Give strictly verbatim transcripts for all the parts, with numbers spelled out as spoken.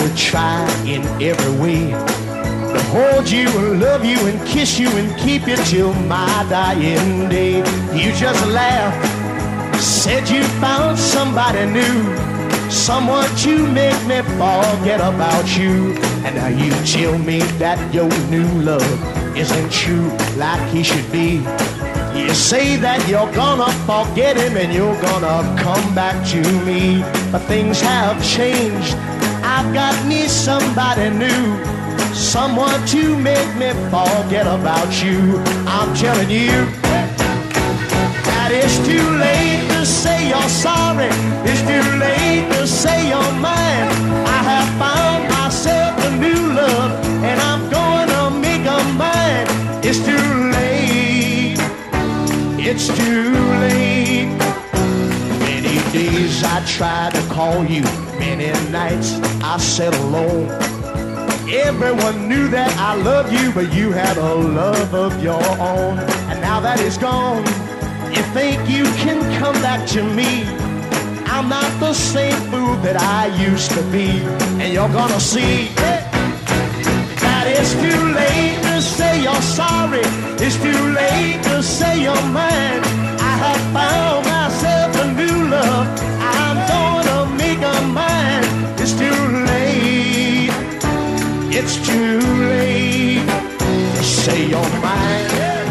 would try in every way to hold you and love you and kiss you and keep you till my dying day. You just laughed, said you found somebody new, someone to make me forget about you. And now you tell me that your new love isn't true like he should be. You say that you're gonna forget him and you're gonna come back to me. But things have changed, I've got me somebody new, someone to make me forget about you. I'm telling you that it's too late to say you're sorry, it's too late to say you're mine. I have found myself a new love and I'm gonna make her mine. It's too late, it's too late. Many days I tried to call you, many nights I sat alone. Everyone knew that I loved you, but you had a love of your own. And now that it's gone, you think you can come back to me. I'm not the same fool that I used to be. And you're gonna see that it's too late to say you're sorry, it's too late to say you're mine. I have found myself a new love, I'm gonna make her mine. It's too late, it's too late to say you're mine.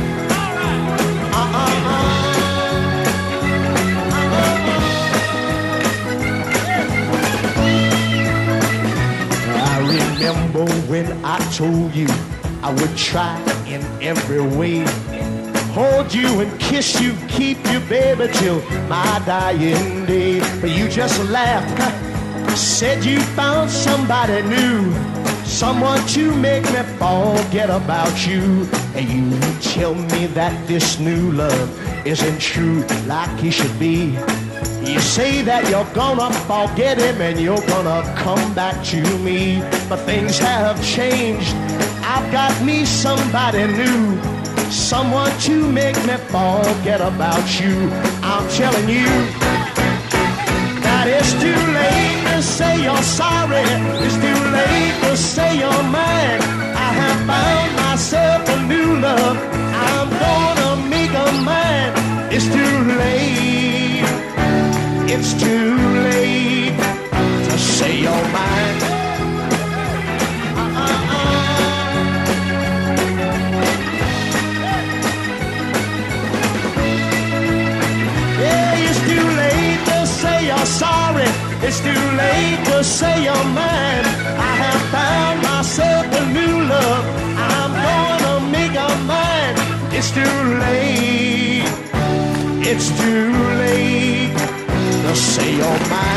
Remember when I told you I would try in every way, hold you and kiss you, keep you, baby, till my dying day. But you just laughed, said you found somebody new, someone to make me forget about you. And you tell me that this new love isn't true like he should be. You say that you're gonna forget him and you're gonna come back to me. But things have changed, I've got me somebody new, someone to make me forget about you. I'm telling you that it's too late to say you're sorry, it's too late to say you're mine. I have found myself a new love, I'm gonna make her mine. It's too late, it's too late to say you're mine. Uh-uh-uh. Yeah, it's too late to say you're sorry, it's too late to say you're mine. I have found myself a new love, I'm gonna make her mine. It's too late, it's too late to say you're mine.